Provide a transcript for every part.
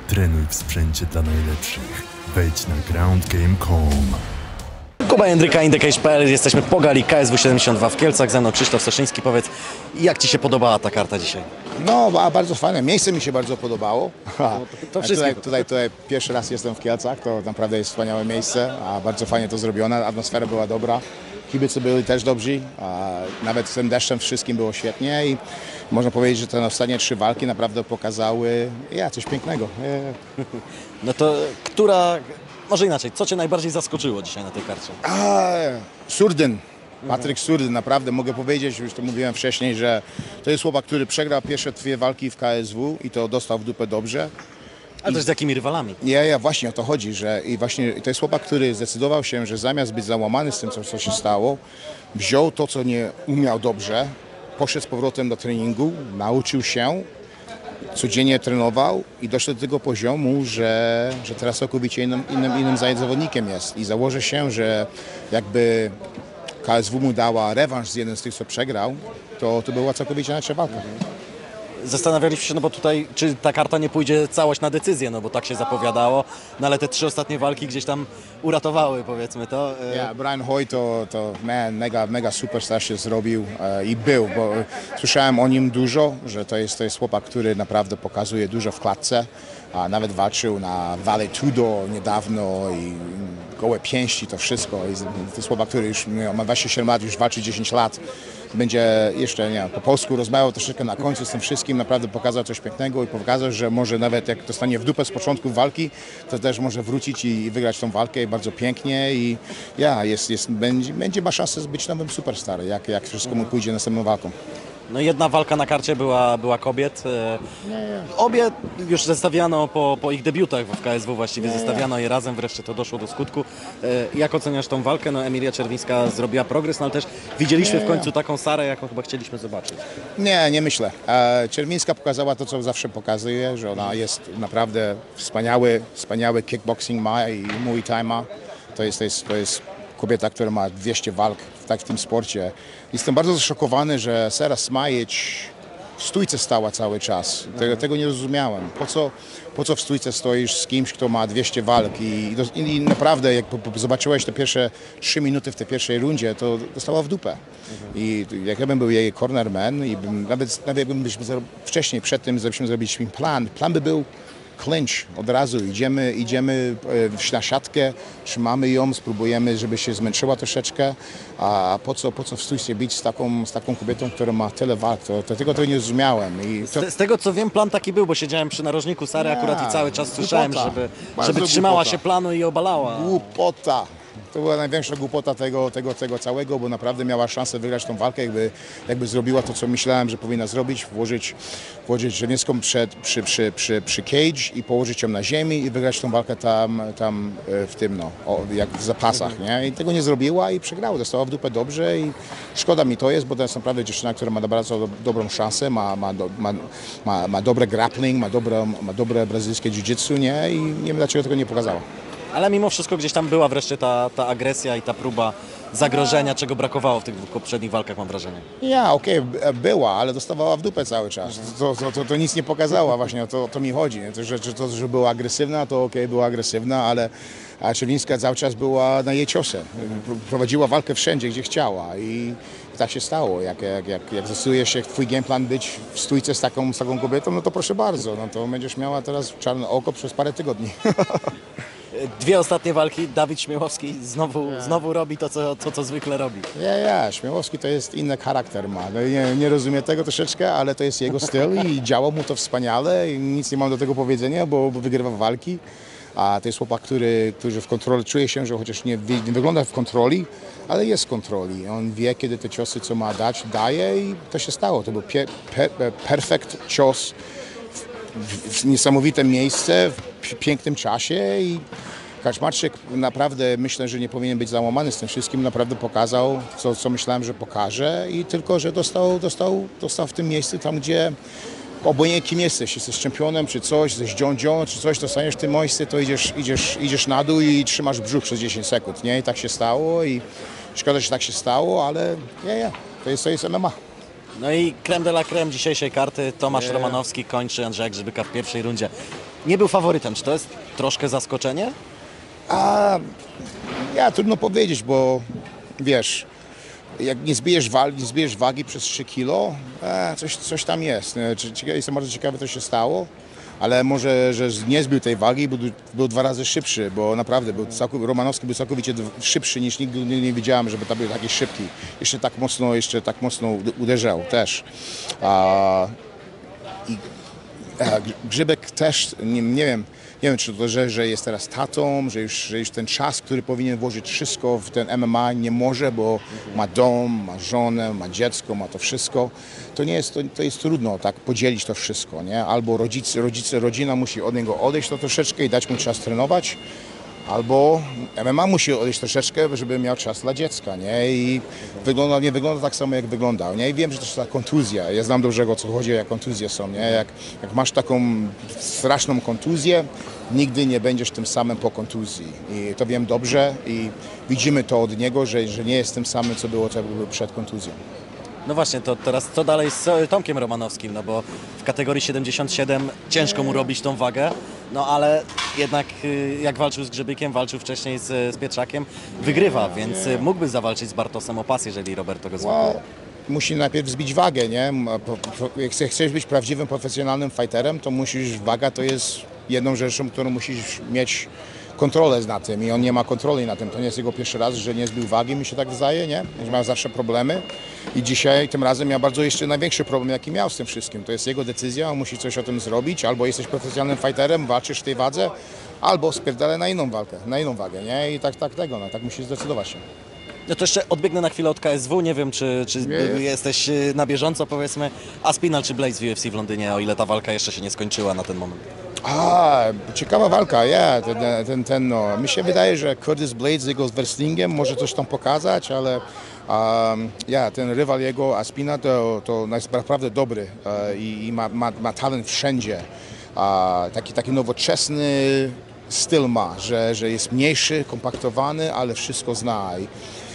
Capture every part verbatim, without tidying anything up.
Trenuj w sprzęcie dla najlepszych. Wejdź na ground game kropka com. Kuba Jędryka, Indycage kropka p l. Jesteśmy po gali K S W siedemdziesiąt dwa w Kielcach. Ze mną Krzysztof Soszyński. Powiedz, jak Ci się podobała ta karta dzisiaj? No, a bardzo fajne. Miejsce mi się bardzo podobało. No, to wszystko. Tutaj, tutaj, tutaj pierwszy raz jestem w Kielcach, to naprawdę jest wspaniałe miejsce, a bardzo fajnie to zrobione. Atmosfera była dobra, kibice byli też dobrzy, a nawet z tym deszczem wszystkim było świetnie i można powiedzieć, że te ostatnie trzy walki naprawdę pokazały ja, coś pięknego. Ja. No to która, może inaczej, co Cię najbardziej zaskoczyło dzisiaj na tej karcie? A, Surdyn. Patryk Surdyn, naprawdę mogę powiedzieć, już to mówiłem wcześniej, że to jest chłopak, który przegrał pierwsze dwie walki w K S W i to dostał w dupę dobrze. Ale też z jakimi rywalami? Nie, ja właśnie o to chodzi, że i właśnie to jest chłopak, który zdecydował się, że zamiast być załamany z tym, co, co się stało, wziął to, co nie umiał dobrze, poszedł z powrotem do treningu, nauczył się, codziennie trenował i doszedł do tego poziomu, że, że teraz całkowicie innym, innym, innym zawodnikiem jest. I założę się, że jakby K S W mu dała rewanż z jednym z tych, co przegrał, to, to była całkowicie inaczej walka. Zastanawialiśmy się, no bo tutaj, czy ta karta nie pójdzie całość na decyzję, no bo tak się zapowiadało, no ale te trzy ostatnie walki gdzieś tam uratowały, powiedzmy to. Yeah, Brian Hoy to, to man, mega, mega superstar się zrobił e, i był, bo słyszałem o nim dużo, że to jest, to jest chłopak, który naprawdę pokazuje dużo w klatce, a nawet walczył na Vale Tudo niedawno i gołe pięści, to wszystko. I to jest chłopak, który już ma dwadzieścia siedem lat, już walczy dziesięć lat. Będzie jeszcze, nie po polsku rozmawiał troszeczkę na końcu z tym wszystkim, naprawdę pokazał coś pięknego i pokazał, że może nawet jak dostanie w dupę z początku walki, to też może wrócić i wygrać tą walkę i bardzo pięknie i ja, jest, jest, będzie, będzie ma szansę być nowym superstar, jak, jak wszystko mu pójdzie następną walką. No jedna walka na karcie była, była kobiet. Obie już zestawiano po, po ich debiutach w K S W, właściwie zestawiano je razem, wreszcie to doszło do skutku. Jak oceniasz tą walkę? No Emilia Czerwińska zrobiła progres, no ale też widzieliśmy w końcu taką Sarę, jaką chyba chcieliśmy zobaczyć. Nie, nie myślę. Czerwińska pokazała to, co zawsze pokazuje, że ona jest naprawdę wspaniały, wspaniały kickboxing ma i Muay Thai ma. To jest, to jest, to jest kobieta, która ma dwieście walk w takim sporcie. Jestem bardzo zaszokowany, że Sara Smajić w stójce stała cały czas. Tego, tego nie rozumiałem. Po co, po co w stójce stoisz z kimś, kto ma dwieście walk i, i, i naprawdę jak zobaczyłeś te pierwsze trzy minuty w tej pierwszej rundzie, to dostała w dupę. I jak ja bym był jej cornerman i bym, nawet, nawet jakbyśmy wcześniej, przed tym, żebyśmy zrobiliśmy plan, plan by był clinch, od razu idziemy, idziemy na siatkę, trzymamy ją, spróbujemy, żeby się zmęczyła troszeczkę, a po co, po co w stójce bić z taką, z taką kobietą, która ma tyle walk, to, to tego to nie rozumiałem. I to... z, z tego co wiem, plan taki był, bo siedziałem przy narożniku Sary akurat i cały czas słyszałem, głupota. żeby, Bardzo żeby trzymała głupota. się planu i obalała. Głupota. To była największa głupota tego, tego, tego całego, bo naprawdę miała szansę wygrać tą walkę, jakby, jakby zrobiła to, co myślałem, że powinna zrobić, włożyć, włożyć Czerwińską przed, przy, przy, przy, przy cage i położyć ją na ziemi i wygrać tą walkę tam, tam w tym, no, o, jak w zapasach, nie? I tego nie zrobiła i przegrała, dostała w dupę dobrze i szkoda mi to jest, bo to jest naprawdę dziewczyna, która ma bardzo do, dobrą szansę, ma, ma, do, ma, ma, ma dobre grappling, ma dobre, ma dobre brazylijskie jiu-jitsu, nie? I nie wiem, dlaczego tego nie pokazała. Ale mimo wszystko gdzieś tam była wreszcie ta, ta agresja i ta próba zagrożenia, czego brakowało w tych dwóch poprzednich walkach, mam wrażenie. Ja, okej, okay, była, ale dostawała w dupę cały czas. To, to, to, to nic nie pokazała właśnie, o to, to mi chodzi. To, że, to, że była agresywna, to okej, okay, była agresywna, ale Czerwińska cały czas była na jej ciosę. Prowadziła walkę wszędzie, gdzie chciała i tak się stało. Jak, jak, jak, jak zdecyduje się twój game plan być w stójce z taką, z taką kobietą, no to proszę bardzo, no to będziesz miała teraz czarne oko przez parę tygodni. Dwie ostatnie walki, Dawid Śmiałowski znowu, yeah. znowu robi to co, to, co zwykle robi. Ja, ja, Śmiałowski to jest inny charakter ma. No, nie, nie rozumiem tego troszeczkę, ale to jest jego styl i działa mu to wspaniale i nic nie mam do tego powiedzenia, bo, bo wygrywa walki. A to jest chłopak, który, który w kontroli czuje się, że chociaż nie, nie wygląda w kontroli, ale jest w kontroli. On wie, kiedy te ciosy, co ma dać, daje i to się stało. To był pie, pe, perfekt cios w, w, w niesamowite miejsce, w pięknym czasie i Kaczmarczyk naprawdę myślę, że nie powinien być załamany z tym wszystkim. Naprawdę pokazał, co, co myślałem, że pokaże i tylko, że dostał, dostał, dostał w tym miejscu, tam gdzie obojętnie kim jesteś, jesteś czempionem czy coś, jesteś dziądzią czy coś, dostaniesz w tym miejscu, to idziesz, idziesz, idziesz na dół i trzymasz brzuch przez dziesięć sekund, nie? I tak się stało i szkoda, że tak się stało, ale nie, nie, to jest, to jest M M A. No i creme de la creme dzisiejszej karty, Tomasz yeah. Romanowski kończy Andrzeja Grzybyka w pierwszej rundzie. nie był faworytem. Czy to jest troszkę zaskoczenie? A ja trudno powiedzieć, bo wiesz, jak nie zbijesz, wagi, nie zbijesz wagi przez trzy kilo, e, coś, coś tam jest. Jestem bardzo ciekawy, co się stało, ale może, że nie zbił tej wagi, był, był dwa razy szybszy, bo naprawdę był całkowicie, Romanowski był całkowicie szybszy niż nigdy nie, nie widziałem, żeby tam był taki szybki. Jeszcze tak mocno, jeszcze tak mocno uderzał też. A, i, a, Grzybek też, nie, nie wiem, Nie wiem, czy to, że, że jest teraz tatą, że już, że już ten czas, który powinien włożyć wszystko w ten M M A nie może, bo ma dom, ma żonę, ma dziecko, ma to wszystko. To nie jest, to, to jest trudno tak podzielić to wszystko, nie? Albo rodzice, rodzice, rodzina musi od niego odejść to troszeczkę i dać mu czas trenować, albo M M A musi odejść troszeczkę, żeby miał czas dla dziecka, nie? I wygląda, nie wygląda tak samo, jak wyglądał, nie? I wiem, że to jest ta kontuzja. Ja znam dobrze, o co chodzi, jak kontuzje są, nie? Jak, jak masz taką straszną kontuzję, nigdy nie będziesz tym samym po kontuzji. I to wiem dobrze i widzimy to od niego, że, że nie jest tym samym, co było, co było przed kontuzją. No właśnie, to teraz co dalej z Tomkiem Romanowskim, no bo w kategorii siedemdziesiąt siedem ciężko mu robić tą wagę, no ale jednak jak walczył z Grzybykiem, walczył wcześniej z, z Pietrzakiem, wygrywa, więc mógłby zawalczyć z Bartosem o pas, jeżeli Roberto go złapie. Well, musi najpierw zbić wagę, nie? Jak chcesz być prawdziwym, profesjonalnym fighterem, to musisz, waga to jest jedną rzeczą, którą musisz mieć kontrolę na tym i on nie ma kontroli na tym. To nie jest jego pierwszy raz, że nie zbił wagi, mi się tak wydaje, nie? Że miał zawsze problemy i dzisiaj tym razem miał bardzo jeszcze największy problem, jaki miał z tym wszystkim. To jest jego decyzja, on musi coś o tym zrobić, albo jesteś profesjonalnym fighterem, walczysz w tej wadze, albo spierdalaj na inną walkę, na inną wagę, nie? I tak, tak tego, no, tak musi zdecydować się. No to jeszcze odbiegnę na chwilę od K S W, nie wiem czy, czy Nie. jesteś na bieżąco, powiedzmy, Aspinall czy Blades w U F C w Londynie, o ile ta walka jeszcze się nie skończyła na ten moment. A, ciekawa walka, ja, ten, ten, ten, no. Mi się wydaje, że Curtis Blades z jego wrestlingiem może coś tam pokazać, ale um, ja, ten rywal jego, Aspina, to, to jest naprawdę dobry uh, i, i ma, ma, ma talent wszędzie. Uh, taki, taki nowoczesny styl ma, że, że jest mniejszy, kompaktowany, ale wszystko zna. I, uh,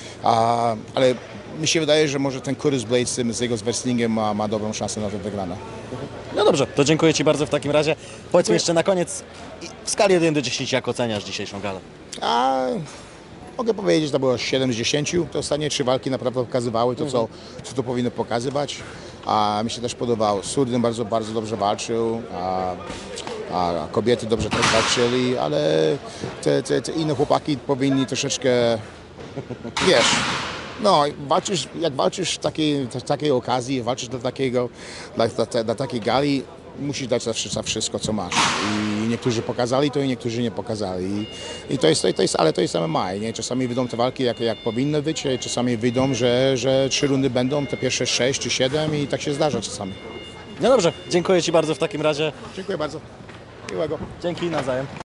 ale mi się wydaje, że może ten Curtis Blades z, tym, z jego wrestlingiem ma, ma dobrą szansę na to wygrane. No dobrze, to dziękuję Ci bardzo w takim razie. Powiedz mi jeszcze na koniec, w skali jeden do dziesięciu, jak oceniasz dzisiejszą galę? A, mogę powiedzieć, że to było siedem z dziesięciu. Te ostatnie trzy walki naprawdę pokazywały to, co, co to powinno pokazywać. A mi się też podobało. Surdyn bardzo, bardzo dobrze walczył, a, a kobiety dobrze też walczyli, ale te, te, te inne chłopaki powinni troszeczkę, wiesz, no, walczysz, jak walczysz w takiej, w takiej okazji, walczysz dla, takiego, dla, dla, dla takiej gali, musisz dać zawsze wszystko, co masz. I niektórzy pokazali to i niektórzy nie pokazali. I, i to, jest, to jest, ale to jest M M A, nie? Czasami wyjdą te walki jak, jak powinny być, czasami wyjdą, że, że trzy rundy będą, te pierwsze sześć czy siedem i tak się zdarza czasami. No dobrze, dziękuję Ci bardzo w takim razie. Dziękuję bardzo. Miłego. Dzięki, nawzajem.